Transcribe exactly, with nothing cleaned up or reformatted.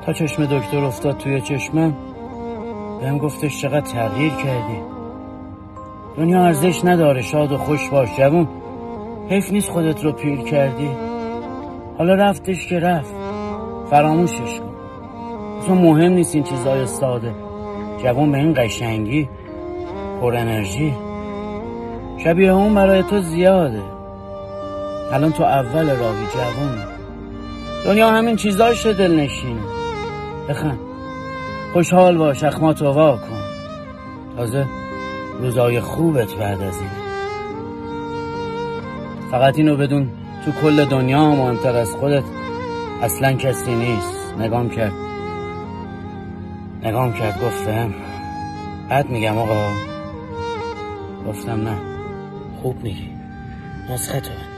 تا چشم دکتر افتاد توی چشمم بهم گفتش چقدر تغییر کردی، دنیا ارزش نداره، شاد و خوش باش جوون، حیف نیست خودت رو پیر کردی. حالا رفتش که رفت، فراموشش کن، اصلا مهم نیست این چیزای ساده. جوون به این قشنگی، پر انرژی، شبیه اون برای تو زیاده. الان تو اول راهی جوون، دنیا همین چیزاشه دلنشینه. بخند، خوشحال باش، اخماتو وا کن، تازه روزای خوبت بعد از اینه. فقط اینو بدون تو کل دنیا مهمتر از خودت اصلا کسی نیست. نگام کرد نگام کرد گفت فهم بد میگم آقا؟ گفتم نه خوب میگی، نسخه تو